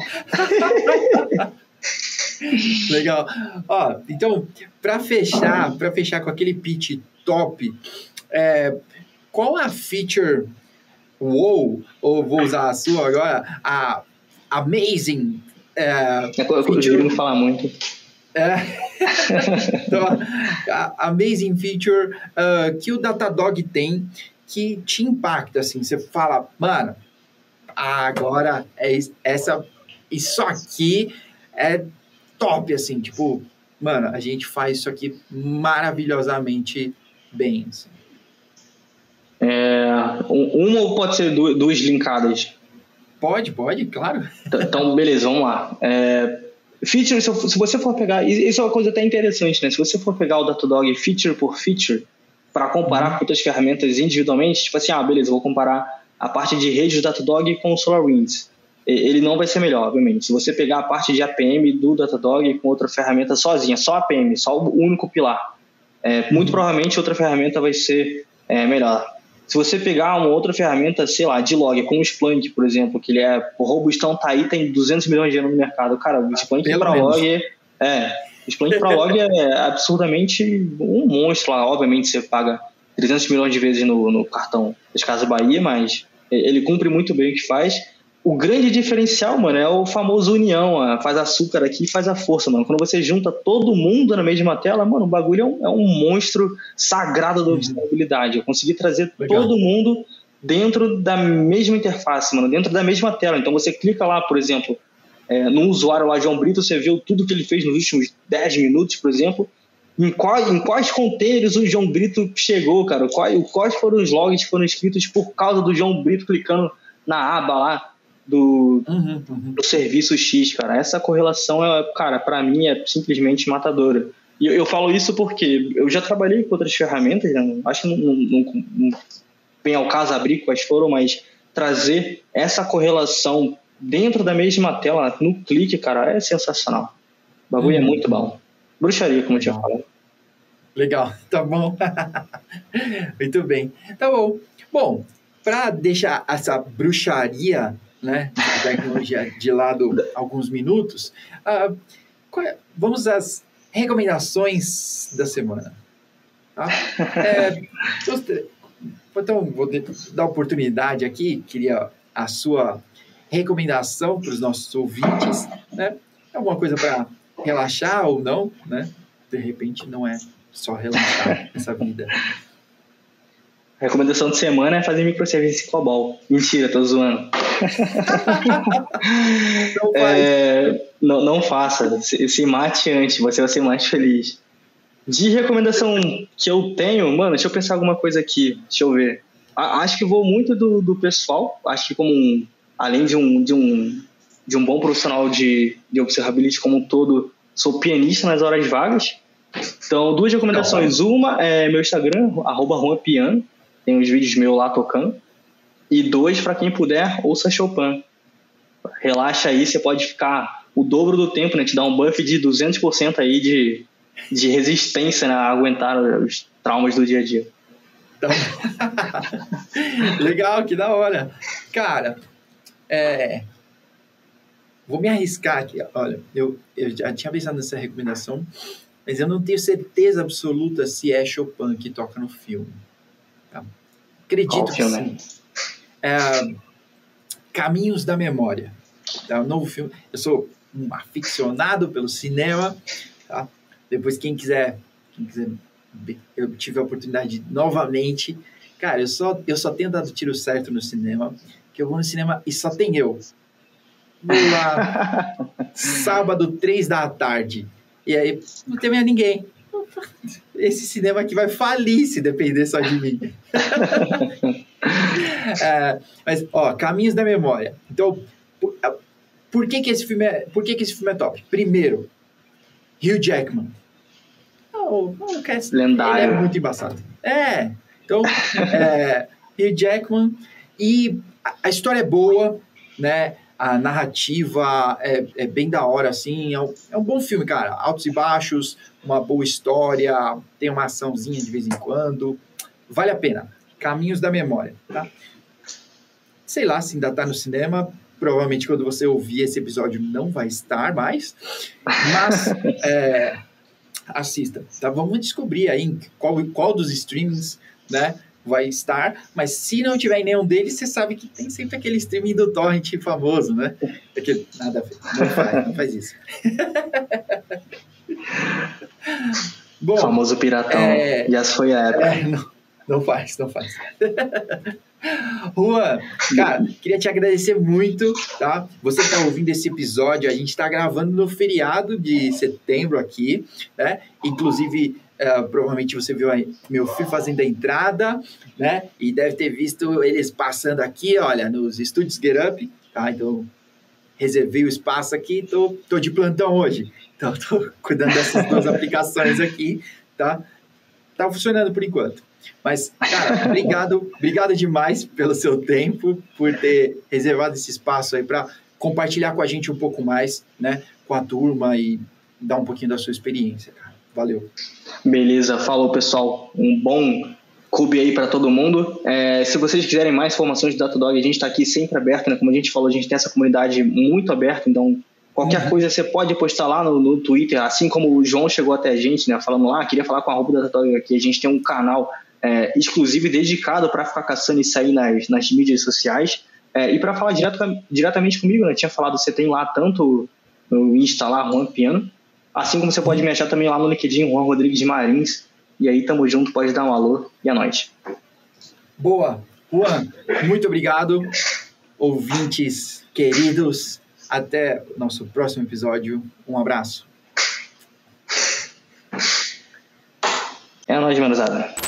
Legal. Ó, então, para fechar, para fechar com aquele pitch top, é, qual a feature wow, ou vou usar a sua agora, a amazing é, eu feature, não falar muito. É, então, a amazing feature uh, que o Datadog tem que te impacta, assim, você fala, mano, agora é essa, isso aqui é top, assim, tipo, mano, a gente faz isso aqui maravilhosamente bem, assim. É, uma ou pode ser duas linkadas? Pode, pode, claro. Então, beleza, vamos lá. É, feature, se, se você for pegar, isso é uma coisa até interessante, né? Se você for pegar o Datadog feature por feature, para comparar uhum. com outras ferramentas individualmente, tipo assim, ah, beleza, vou comparar a parte de rede do Datadog com o SolarWinds. Ele não vai ser melhor, obviamente. Se você pegar a parte de A P M do Datadog com outra ferramenta sozinha, só A P M, só o único pilar, é, muito provavelmente outra ferramenta vai ser é, melhor. Se você pegar uma outra ferramenta, sei lá, de log, como o Splunk, por exemplo, que ele é o robustão, tá aí, tem duzentos milhões de euros no mercado. Cara, o Splunk ah, para log é... é o Splunk para log é absurdamente um monstro lá. Obviamente você paga trezentos milhões de vezes no, no cartão das Casas Bahia, mas ele cumpre muito bem o que faz. O grande diferencial, mano, é o famoso união, ó, faz açúcar aqui e faz a força, mano. Quando você junta todo mundo na mesma tela, mano, o bagulho é um, é um monstro sagrado da observabilidade. Eu consegui trazer Legal. todo mundo dentro da mesma interface, mano, dentro da mesma tela. Então você clica lá, por exemplo, é, no usuário lá, João Brito, você viu tudo que ele fez nos últimos dez minutos, por exemplo. Em, qual, em quais containers o João Brito chegou, cara? Quais, quais foram os logs que foram escritos por causa do João Brito clicando na aba lá do, uhum, uhum. do serviço X, cara. Essa correlação, é, cara, para mim é simplesmente matadora. E eu, eu falo isso porque eu já trabalhei com outras ferramentas, né? Acho que não, não, não, não vem ao caso abrir quais foram, mas trazer essa correlação dentro da mesma tela, no clique, cara, é sensacional. O bagulho uhum. é muito bom. Bruxaria, como eu tinha falado. Legal, tá bom. Muito bem. Tá bom. Bom, para deixar essa bruxaria, né, de tecnologia de lado alguns minutos, uh, é, vamos às recomendações da semana. Tá? É, então, vou dar oportunidade aqui, queria a sua recomendação para os nossos ouvintes, né? Alguma coisa para relaxar ou não, né? De repente não é só relaxar essa vida. A recomendação de semana é fazer microserviço em COBOL. Mentira, tô zoando. Não faz. É, não, não faça. Se, se mate antes, você vai ser mais feliz. De recomendação que eu tenho, mano, deixa eu pensar alguma coisa aqui. Deixa eu ver. A, acho que vou muito do, do pessoal. Acho que como um, além de um, de um, de um bom profissional de, de observability como um todo, sou pianista nas horas vagas. Então, duas recomendações. Uma é meu Instagram, arroba juanpiano. Tem uns vídeos meus lá tocando. E dois, para quem puder, ouça Chopin. Relaxa aí, você pode ficar o dobro do tempo, né? Te dá um buff de duzentos por cento aí de, de resistência, né? A aguentar os traumas do dia a dia. Então... Legal, que da hora. Cara, é... vou me arriscar aqui. Olha, eu, eu já tinha pensado nessa recomendação, mas eu não tenho certeza absoluta se é Chopin que toca no filme. Tá? Acredito Qual que filme? sim. É, Caminhos da Memória. Tá? Um novo filme. Eu sou um aficionado pelo cinema. Tá? Depois, quem quiser, quem quiser, eu tive a oportunidade de, novamente. Cara, eu só, eu só tenho dado tiro certo no cinema, que eu vou no cinema e só tem eu. Vou lá, sábado, três da tarde. E aí, não tem mais ninguém. Esse cinema aqui vai falir se depender só de mim. É, mas, ó, Caminhos da Memória. Então, por, por, que que esse filme é, por que que esse filme é top? Primeiro, Hugh Jackman. Oh, oh, Lendário. Ele é muito embaçado. É, então, é, Hugh Jackman. E a, a história é boa, né? A narrativa é, é bem da hora, assim. É um, é um bom filme, cara. Altos e baixos, uma boa história, tem uma açãozinha de vez em quando. Vale a pena. Caminhos da Memória, tá? Sei lá se ainda tá no cinema. Provavelmente quando você ouvir esse episódio não vai estar mais. Mas é, assista, tá? Vamos descobrir aí qual, qual dos streamings, né, vai estar. Mas se não tiver em nenhum deles, você sabe que tem sempre aquele streaming do torrent famoso, né? Aquele, nada a ver. Não faz, não faz isso. Bom, famoso piratão. É, e essa foi a época. É, não. Não faz, não faz. Juan, cara, queria te agradecer muito, tá? Você que tá ouvindo esse episódio, a gente tá gravando no feriado de setembro aqui, né? Inclusive, uh, provavelmente você viu aí meu filho fazendo a entrada, né? E deve ter visto eles passando aqui, olha, nos estúdios Get Up, tá? Então, reservei o espaço aqui, tô, tô de plantão hoje. Então, tô cuidando dessas duas aplicações aqui, tá? Tá funcionando por enquanto. Mas, cara, obrigado, obrigado demais pelo seu tempo, por ter reservado esse espaço aí para compartilhar com a gente um pouco mais, né, com a turma e dar um pouquinho da sua experiência, cara. Valeu. Beleza, falou, pessoal. Um bom Cube aí para todo mundo. É, se vocês quiserem mais informações do Datadog, a gente está aqui sempre aberto, né? Como a gente falou, a gente tem essa comunidade muito aberta, então qualquer uhum. coisa você pode postar lá no, no Twitter, assim como o João chegou até a gente, né, falando lá, queria falar com a arroba Datadog aqui, a gente tem um canal É, exclusivo e dedicado para ficar caçando isso aí nas, nas mídias sociais. É, e para falar direto, diretamente comigo, né? Tinha falado, você tem lá tanto no Insta lá, Juan Piano, assim como você pode me achar também lá no LinkedIn, Juan Rodrigues Marins. E aí, tamo junto, pode dar um alô e a noite. Boa. Juan, muito obrigado. Ouvintes queridos, até o nosso próximo episódio. Um abraço. É nóis, manozada.